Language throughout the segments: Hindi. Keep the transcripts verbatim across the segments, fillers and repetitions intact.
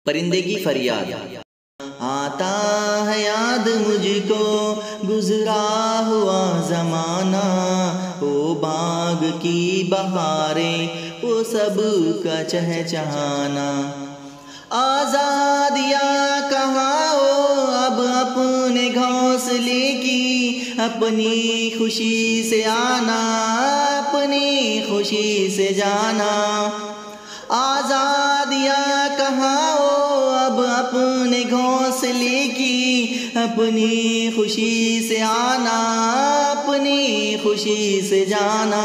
परिंदे की फरियाद। आता है याद मुझको गुजरा हुआ ज़माना, ओ बाग की बहारें वो सब का चहचहाना। आज़ादियाँ कहाँ हो अब अपने घोंसले की, अपनी खुशी से आना अपनी खुशी से जाना। आज़ादियाँ कहाँ हो अब अपने घोंसले की, अपनी खुशी से आना अपनी खुशी से जाना।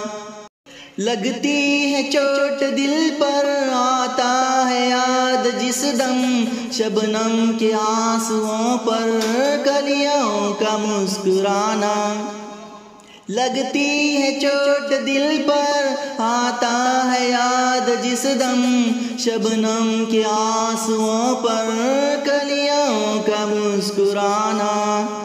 लगती है चोट दिल पर आता है याद जिस दम, शबनम के आंसुओं पर कलियों का मुस्कुराना। लगती है चोट दिल पर आता है याद जिस दम, शबनम के आंसुओं पर कलियों का मुस्कुराना।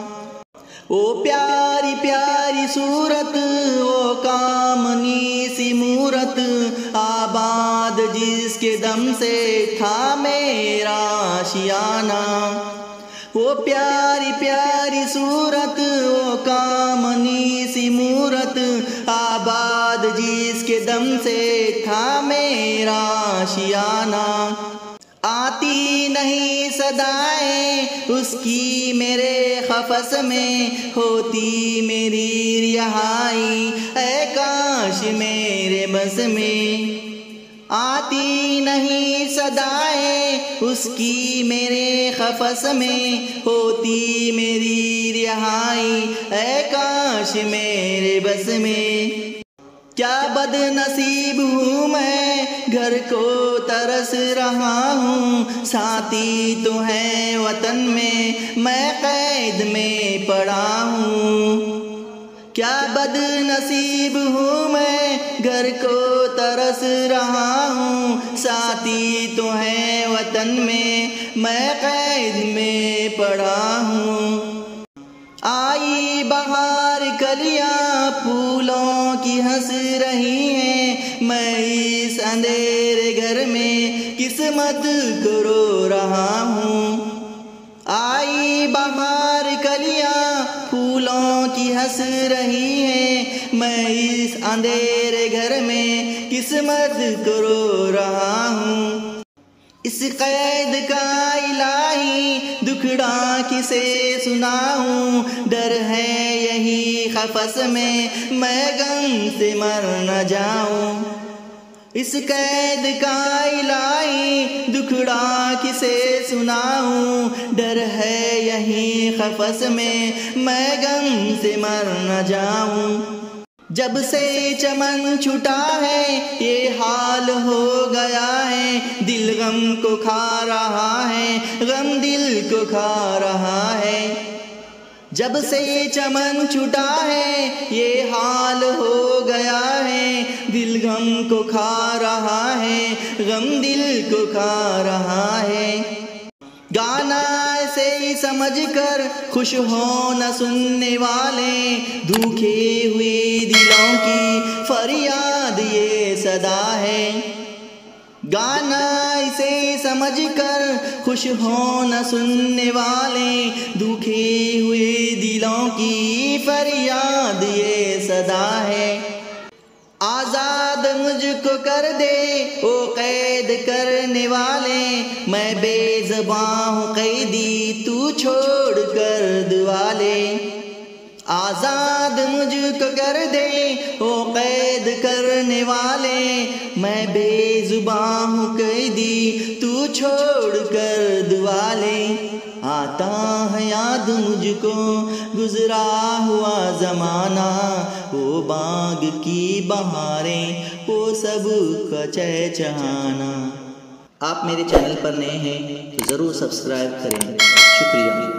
ओ प्यारी प्यारी सूरत ओ कामनी सी मूरत, आबाद जिसके दम से था मेरा आशियाना। ओ प्यारी प्यारी सूरत ओ कामनी सी मूरत, आबाद जिसके दम से था मेरा आशियाना। आती नहीं सदाएं उसकी मेरे ख़फ़स में, होती मेरी रिहाई ऐ काश मेरे बस में। आती नहीं सदाएं उसकी मेरे ख़फ़स में, होती मेरी रिहाई ऐ काश मेरे बस में। क्या बदनसीब हूँ मैं घर को तरस रहा हूँ, साथी तो है वतन में मैं कैद में पड़ा हूँ। क्या बदनसीब हूँ मैं घर को तरस रहा हूँ, साथी तो है वतन में मैं कैद में पड़ा हूँ। आई बहार कलियाँ फूलों की हंस रही हैं, मैं इस अंधेरे घर में किस्मत को रो रहा हूँ। आई बहार कलियाँ फूलों की हंस रही हैं, मैं इस अंधेरे घर में किस्मत को रो रहा हूँ। इस कैद का इलाही दुखड़ा किसे सुनाऊं, डर है यही ख़फ़स में मैं गम से मर न जाऊं। इस कैद का इलाही दुखड़ा किसे सुनाऊं, डर है यही ख़फ़स में मैं गम से मर न जाऊं। जब से चमन छूटा है ये हाल हो गया है, दिल गम को खा रहा है गम दिल को खा रहा है। जब से चमन छूटा है ये हाल हो गया है, दिल गम को खा रहा है गम दिल को खा रहा है। गाना ऐसे ही समझ कर खुश हो न सुनने वाले, दुखे हुए दिलों की फरियाद ये सदा है। गाना ऐसे समझ कर खुश हो न सुनने वाले, दुखे हुए दिलों की फरियाद ये सदा है। आज़ाद मुझको कर दे ओ कैद करने वाले, मैं बेज़बां हूँ कैदी तू छोड़ कर दुआ ले। आज़ाद मुझको कर दे ओ कैद करने वाले, मैं बेज़ुबां हूँ कैदी तू छोड़ कर दुआ ले। आता है याद मुझको गुजरा हुआ ज़माना, वो बाग की बहारें वो सब का चहचहाना। आप मेरे चैनल पर नए हैं तो ज़रूर सब्सक्राइब करें। शुक्रिया।